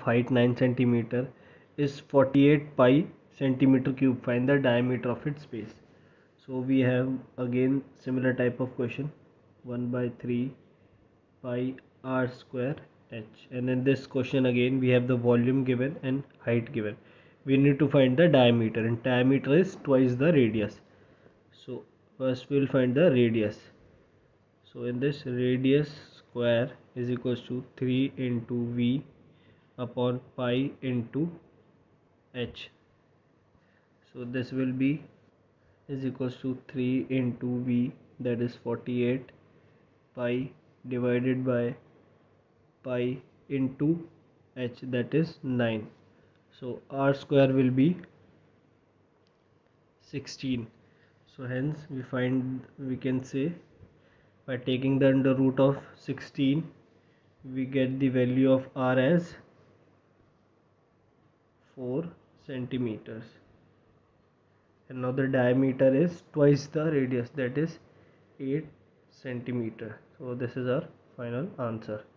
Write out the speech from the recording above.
height 9 centimeter is 48 pi centimeter cube. Find the diameter of its base. So we have again similar type of question, 1 by 3 pi r square h, and in this question again we have the volume given and height given. We need to find the diameter, and diameter is twice the radius. So first we'll find the radius. So in this, radius square is equals to 3 into v upon pi into h. So this will be is equals to 3 into v, that is 48 pi divided by pi into h, that is 9. So r square will be 16. So hence we can say, by taking the under root of 16, we get the value of r as 4 centimeters. And now the diameter is twice the radius, that is 8 centimeter. So this is our final answer.